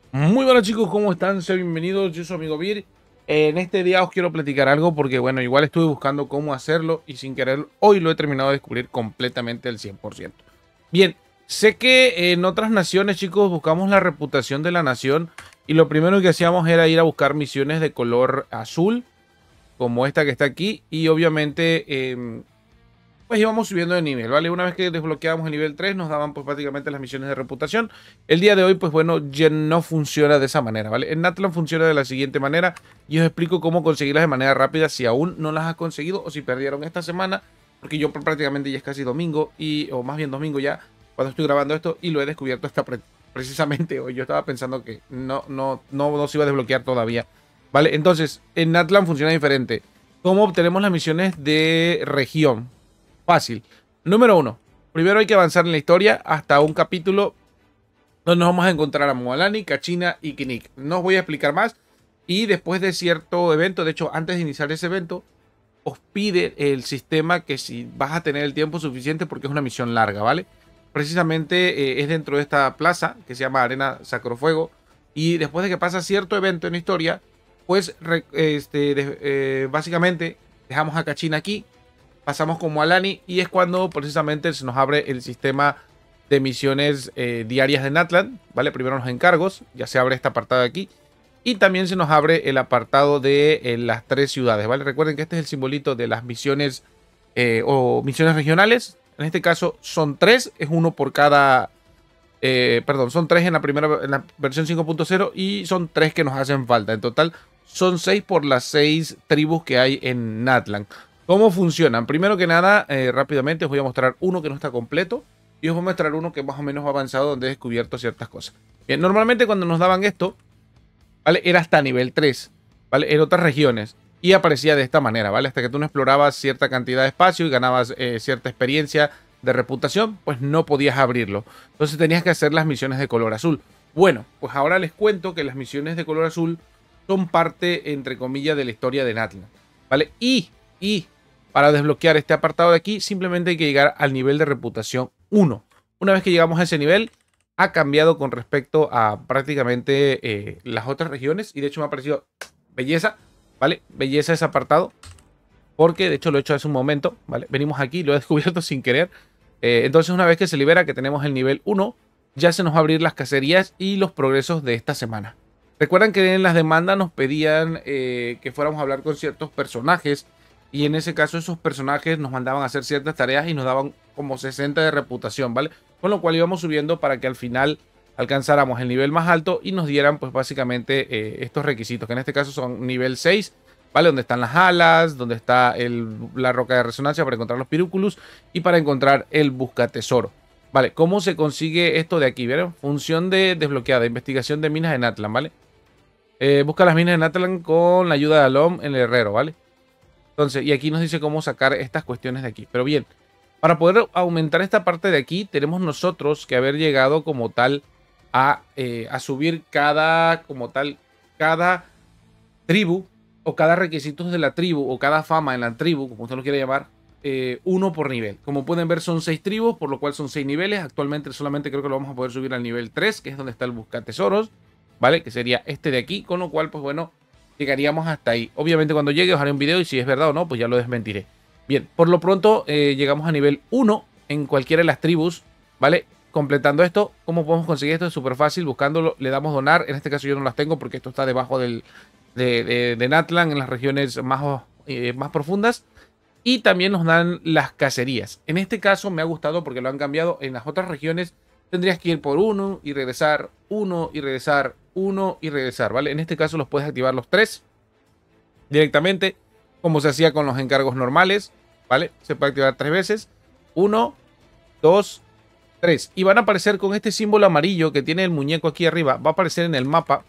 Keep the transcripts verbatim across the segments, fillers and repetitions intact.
Muy buenas chicos, ¿cómo están? Sean bienvenidos, yo soy su amigo Vir. Eh, en este día os quiero platicar algo porque bueno, igual estuve buscando cómo hacerlo y sin querer hoy lo he terminado de descubrir completamente al cien por ciento. Bien, sé que en otras naciones chicos buscamos la reputación de la nación y lo primero que hacíamos era ir a buscar misiones de color azul como esta que está aquí y obviamente eh, pues íbamos subiendo de nivel, ¿vale? Una vez que desbloqueábamos el nivel tres nos daban pues prácticamente las misiones de reputación. El día de hoy, pues bueno, ya no funciona de esa manera, ¿vale? En Natlan funciona de la siguiente manera y os explico cómo conseguirlas de manera rápida si aún no las has conseguido o si perdieron esta semana, porque yo prácticamente ya es casi domingo, y o más bien domingo ya, cuando estoy grabando esto, y lo he descubierto hasta pre precisamente hoy. Yo estaba pensando que no, no, no, no se iba a desbloquear todavía, ¿vale? Entonces, en Natlan funciona diferente. ¿Cómo obtenemos las misiones de región? Fácil. Número uno. Primero hay que avanzar en la historia hasta un capítulo donde nos vamos a encontrar a Mualani, Kachina y Kinik. No os voy a explicar más. Y después de cierto evento, de hecho, antes de iniciar ese evento, os pide el sistema que si vas a tener el tiempo suficiente porque es una misión larga, ¿vale? Precisamente eh, es dentro de esta plaza que se llama Arena Sacrofuego. Y después de que pasa cierto evento en la historia, pues re, este, de, eh, básicamente dejamos a Kachina aquí, pasamos como a Lani y es cuando precisamente se nos abre el sistema de misiones eh, diarias de Natlan, ¿vale? Primero los encargos, ya se abre este apartado de aquí y también se nos abre el apartado de eh, las tres ciudades, ¿vale? Recuerden que este es el simbolito de las misiones eh, o misiones regionales. En este caso son tres, es uno por cada, eh, perdón, son tres en la primera, en la versión cinco punto cero y son tres que nos hacen falta. En total son seis por las seis tribus que hay en Natlan. ¿Cómo funcionan? Primero que nada, eh, rápidamente os voy a mostrar uno que no está completo y os voy a mostrar uno que más o menos ha avanzado donde he descubierto ciertas cosas. Bien, normalmente cuando nos daban esto, ¿vale? Era hasta nivel tres, ¿vale? En otras regiones y aparecía de esta manera, ¿vale? Hasta que tú no explorabas cierta cantidad de espacio y ganabas eh, cierta experiencia de reputación, pues no podías abrirlo. Entonces tenías que hacer las misiones de color azul. Bueno, pues ahora les cuento que las misiones de color azul son parte, entre comillas, de la historia de Natlan, ¿vale? Y, y para desbloquear este apartado de aquí, simplemente hay que llegar al nivel de reputación uno. Una vez que llegamos a ese nivel, ha cambiado con respecto a prácticamente eh, las otras regiones. Y de hecho me ha parecido belleza, ¿vale? Belleza ese apartado. Porque de hecho lo he hecho hace un momento, ¿vale? Venimos aquí, lo he descubierto sin querer. Eh, entonces una vez que se libera, que tenemos el nivel uno, ya se nos va a abrir las cacerías y los progresos de esta semana. Recuerdan que en las demandas nos pedían eh, que fuéramos a hablar con ciertos personajes y en ese caso esos personajes nos mandaban a hacer ciertas tareas y nos daban como sesenta de reputación, ¿vale? Con lo cual íbamos subiendo para que al final alcanzáramos el nivel más alto y nos dieran pues básicamente eh, estos requisitos, que en este caso son nivel seis, ¿vale? Donde están las alas, donde está el, la roca de resonancia para encontrar los pirúculus y para encontrar el buscatesoro. Vale, ¿cómo se consigue esto de aquí? ¿Vieron? Función de desbloqueada, investigación de minas en Natlan, ¿vale? Eh, busca las minas en Natlan con la ayuda de Alom, el herrero, ¿vale? Entonces, y aquí nos dice cómo sacar estas cuestiones de aquí. Pero bien, para poder aumentar esta parte de aquí, tenemos nosotros que haber llegado como tal a, eh, a subir cada, como tal, cada tribu o cada requisito de la tribu o cada fama en la tribu, como usted lo quiere llamar, eh, uno por nivel. Como pueden ver son seis tribus, por lo cual son seis niveles. Actualmente solamente creo que lo vamos a poder subir al nivel tres, que es donde está el buscatesoros, ¿vale? Que sería este de aquí, con lo cual, pues bueno, llegaríamos hasta ahí. Obviamente cuando llegue os haré un video y si es verdad o no, pues ya lo desmentiré. Bien, por lo pronto eh, llegamos a nivel uno en cualquiera de las tribus, ¿vale? Completando esto, ¿cómo podemos conseguir esto? Es súper fácil, buscándolo, le damos donar. En este caso yo no las tengo porque esto está debajo del, de, de, de Natlan, en las regiones más, eh, más profundas. Y también nos dan las cacerías. En este caso me ha gustado porque lo han cambiado. En las otras regiones tendrías que ir por uno y regresar, uno y regresar, uno y regresar, ¿vale? En este caso los puedes activar los tres directamente, como se hacía con los encargos normales, ¿vale? Se puede activar tres veces. Uno, dos, tres. Y van a aparecer con este símbolo amarillo que tiene el muñeco aquí arriba. Va a aparecer en el mapa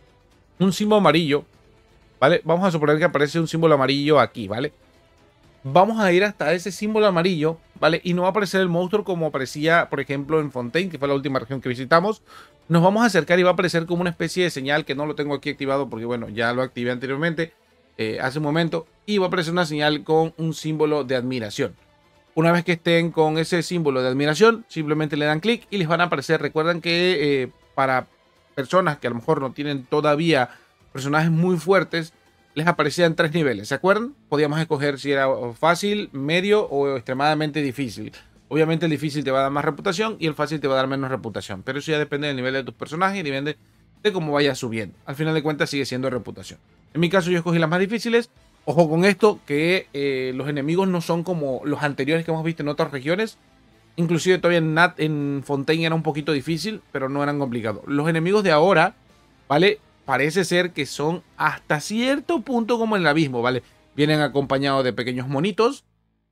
un símbolo amarillo, ¿vale? Vamos a suponer que aparece un símbolo amarillo aquí, ¿vale? Vamos a ir hasta ese símbolo amarillo, ¿vale? Y no va a aparecer el monstruo como aparecía, por ejemplo, en Fontaine, que fue la última región que visitamos. Nos vamos a acercar y va a aparecer como una especie de señal que no lo tengo aquí activado porque, bueno, ya lo activé anteriormente, eh, hace un momento. Y va a aparecer una señal con un símbolo de admiración. Una vez que estén con ese símbolo de admiración, simplemente le dan clic y les van a aparecer. Recuerden que eh, para personas que a lo mejor no tienen todavía personajes muy fuertes, les aparecían tres niveles, ¿se acuerdan? Podíamos escoger si era fácil, medio o extremadamente difícil. Obviamente el difícil te va a dar más reputación y el fácil te va a dar menos reputación, pero eso ya depende del nivel de tus personajes y depende de cómo vayas subiendo. Al final de cuentas sigue siendo reputación. En mi caso yo escogí las más difíciles. Ojo con esto, que eh, los enemigos no son como los anteriores que hemos visto en otras regiones. Inclusive todavía en, Nat, en Fontaine era un poquito difícil, pero no eran complicados. Los enemigos de ahora, ¿vale? Parece ser que son hasta cierto punto como en el abismo, ¿vale? Vienen acompañados de pequeños monitos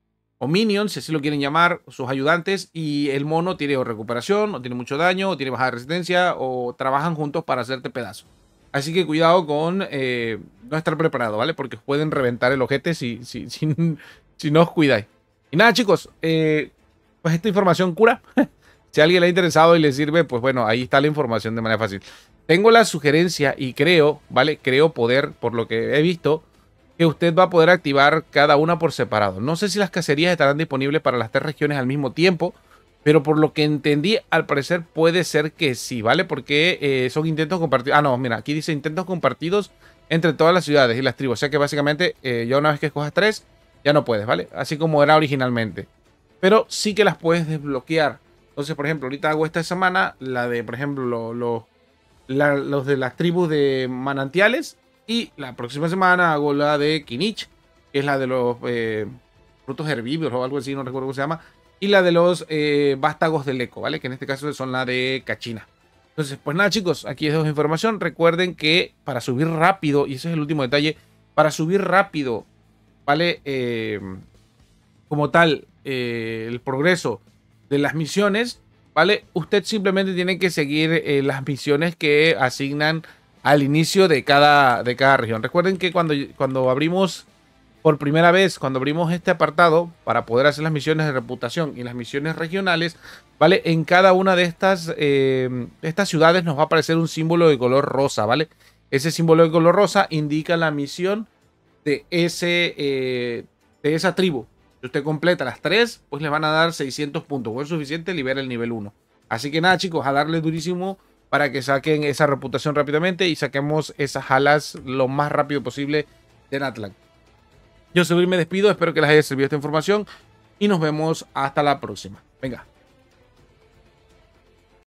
o minions, si así lo quieren llamar, sus ayudantes, y el mono tiene o recuperación, o tiene mucho daño, o tiene baja resistencia, o trabajan juntos para hacerte pedazos. Así que cuidado con eh, no estar preparado, ¿vale? Porque os pueden reventar el ojete si, si, si, si no os cuidáis. Y nada, chicos, eh, pues esta información cura. Si a alguien le ha interesado y le sirve, pues bueno, ahí está la información de manera fácil. Tengo la sugerencia y creo, ¿vale? Creo poder, por lo que he visto, que usted va a poder activar cada una por separado. No sé si las cacerías estarán disponibles para las tres regiones al mismo tiempo, pero por lo que entendí, al parecer puede ser que sí, ¿vale? Porque eh, son intentos compartidos. Ah, no, mira, aquí dice intentos compartidos entre todas las ciudades y las tribus. O sea que básicamente, eh, ya una vez que escojas tres, ya no puedes, ¿vale? Así como era originalmente. Pero sí que las puedes desbloquear. Entonces, por ejemplo, ahorita hago esta semana la de, por ejemplo, lo, lo, la, los de las tribus de manantiales. Y la próxima semana hago la de Kinich, que es la de los eh, frutos herbívoros o algo así, no recuerdo cómo se llama. Y la de los eh, vástagos del eco, ¿vale? Que en este caso son la de Cachina. Entonces, pues nada, chicos, aquí es dos información. Recuerden que para subir rápido, y ese es el último detalle, para subir rápido, ¿vale? Eh, como tal, eh, el progreso de las misiones, ¿vale? Usted simplemente tiene que seguir eh, las misiones que asignan al inicio de cada, de cada región. Recuerden que cuando, cuando abrimos por primera vez, cuando abrimos este apartado para poder hacer las misiones de reputación y las misiones regionales, ¿vale? En cada una de estas, eh, estas ciudades nos va a aparecer un símbolo de color rosa, ¿vale? Ese símbolo de color rosa indica la misión de, ese, eh, de esa tribu. Si usted completa las tres, pues le van a dar seiscientos puntos. O es suficiente, libera el nivel uno. Así que nada, chicos, a darle durísimo para que saquen esa reputación rápidamente y saquemos esas alas lo más rápido posible de Natlan. Yo soy Luis, me despido, espero que les haya servido esta información y nos vemos hasta la próxima. Venga.